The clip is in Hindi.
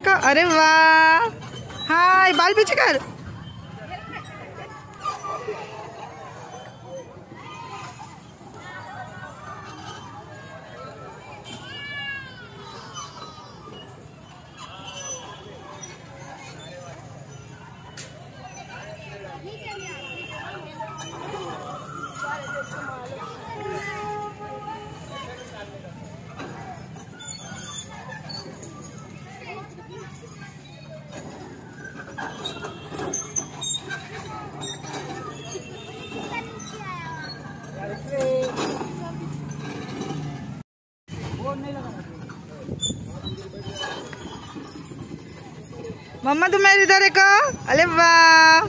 अरे वाह, हाय, बाल पीछे कर। मम्मा तुम मेरे इधर देखो। अरे वाह,